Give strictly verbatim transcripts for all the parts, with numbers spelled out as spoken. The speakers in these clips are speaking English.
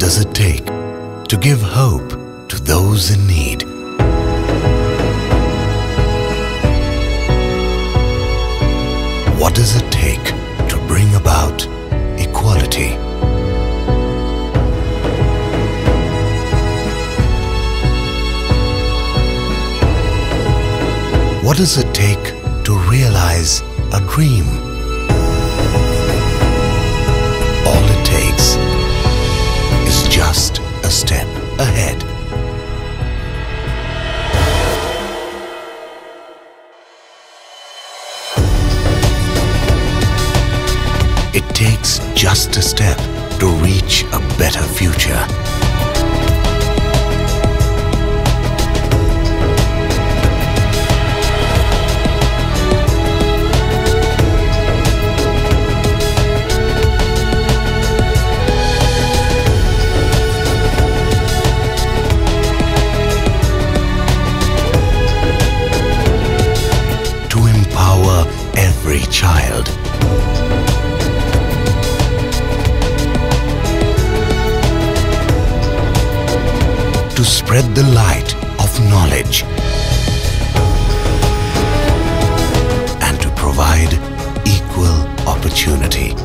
does it take to give hope to those in need? What does it take to bring about equality? What does it take to realize a dream? All it takes is just a step ahead. It takes just a step to reach a better future. To empower every child. To spread the light of knowledge and to provide equal opportunity.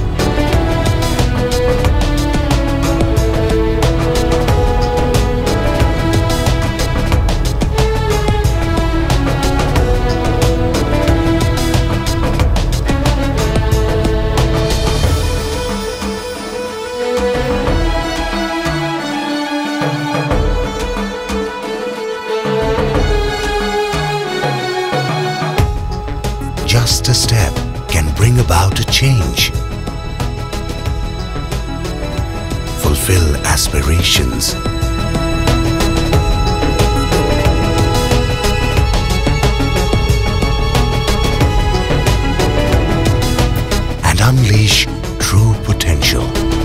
Just a step can bring about a change, fulfill aspirations, and unleash true potential.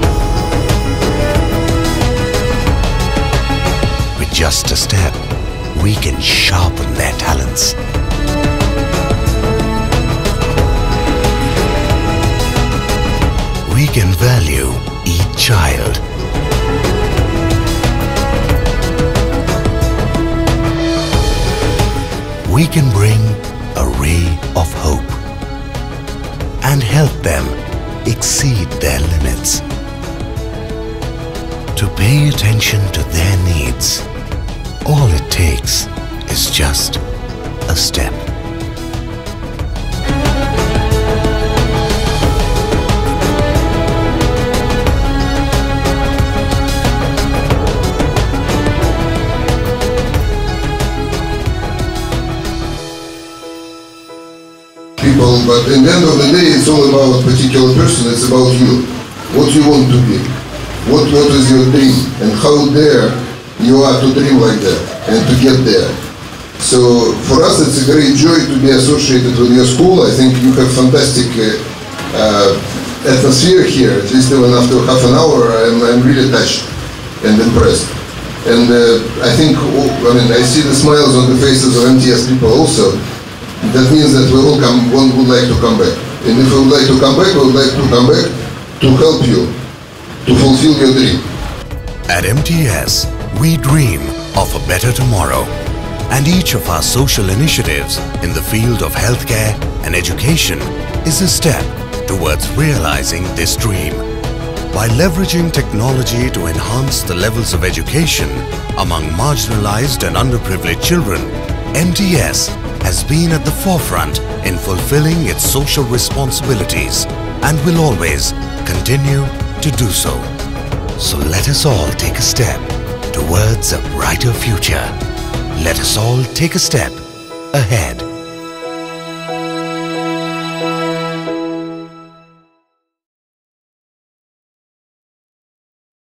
With just a step, we can sharpen their talents. We can value each child. We can bring a ray of hope and help them exceed their limits. To pay attention to their needs, all it takes is just a step. People, but in the end of the day, it's all about a particular person. It's about you, what you want to be, what what is your dream, and how dare you are to dream like that and to get there. So for us, it's a great joy to be associated with your school. I think you have fantastic uh, uh, atmosphere here. At least even after half an hour, I'm, I'm really touched and impressed. And uh, I think, I mean, I see the smiles on the faces of M T S people also. That means that we all come, one would like to come back. And if we would like to come back, we would like to come back to help you, to fulfill your dream. At M T S, we dream of a better tomorrow. And each of our social initiatives in the field of healthcare and education is a step towards realizing this dream. By leveraging technology to enhance the levels of education among marginalized and underprivileged children, M T S has been at the forefront in fulfilling its social responsibilities and will always continue to do so. So let us all take a step towards a brighter future. Let us all take a step ahead.